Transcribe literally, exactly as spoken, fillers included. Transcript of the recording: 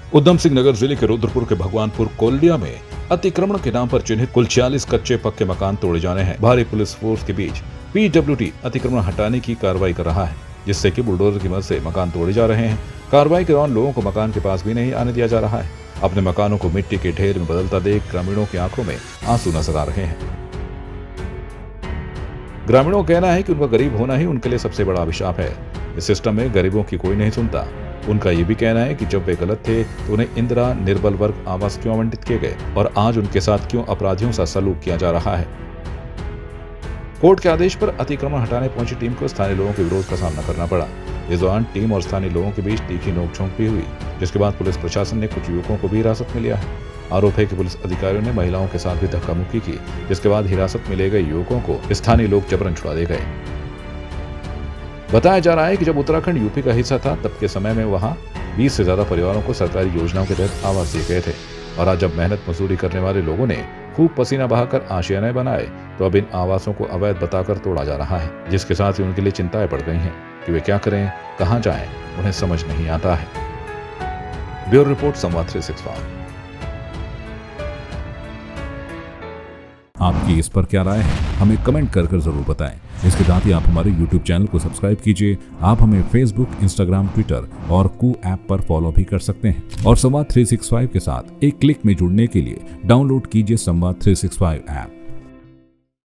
उधम सिंह नगर जिले के रुद्रपुर के भगवानपुर कोल्डिया में अतिक्रमण के नाम पर चिन्हित कुल छियालीस कच्चे पक्के मकान तोड़े जाने हैं। भारी पुलिस फोर्स के बीच पीडब्ल्यूडी अतिक्रमण हटाने की कार्रवाई कर रहा है, जिससे कि बुलडोजर की मदद से मकान तोड़े जा रहे हैं। कार्रवाई के दौरान लोगों को मकान के पास भी नहीं आने दिया जा रहा है। अपने मकानों को मिट्टी के ढेर में बदलता देख ग्रामीणों की आंखों में आंसू नजर आ रहे हैं। ग्रामीणों का कहना है कि उनका गरीब होना ही उनके लिए सबसे बड़ा अभिशाप है। इस सिस्टम में गरीबों की कोई नहीं सुनता। उनका ये भी कहना है कि जब वे गलत थे तो उन्हें इंदिरा निर्बल वर्ग आवास क्यों आवंटित किए गए और आज उनके साथ क्यों अपराधियों सा सलूक किया जा रहा है। कोर्ट के आदेश पर अतिक्रमण हटाने पहुंची टीम को स्थानीय लोगों के विरोध का सामना करना पड़ा। इस दौरान टीम और स्थानीय लोगों के बीच तीखी नोकझोंक भी हुई, जिसके बाद पुलिस प्रशासन ने कुछ युवकों को भी हिरासत में लिया है। आरोप है कि पुलिस अधिकारियों ने महिलाओं के साथ भी धक्का मुक्की की, जिसके बाद हिरासत में ले गए युवकों को स्थानीय लोग जबरन छुड़ा दे गए। बताया जा रहा है कि जब उत्तराखंड यूपी का हिस्सा था तब के समय में वहां बीस से ज्यादा परिवारों को सरकारी योजनाओं के तहत आवास दिए गए थे और आज जब मेहनत मजदूरी करने वाले लोगों ने खूब पसीना बहाकर आशियाने बनाए तो अब इन आवासों को अवैध बताकर तोड़ा जा रहा है, जिसके साथ ही उनके लिए चिंताएं बढ़ गई हैं कि वे क्या करें, कहां जाएं, उन्हें समझ नहीं आता है। Bureau report Samvad three sixty five. आपकी इस पर क्या राय है, हमें कमेंट कर कर जरूर बताएं। इसके साथ ही आप हमारे यूट्यूब चैनल को सब्सक्राइब कीजिए। आप हमें फेसबुक, इंस्टाग्राम, ट्विटर और कू ऐप पर फॉलो भी कर सकते हैं और संवाद थ्री सिक्सटी फाइव के साथ एक क्लिक में जुड़ने के लिए डाउनलोड कीजिए संवाद थ्री सिक्सटी फाइव ऐप।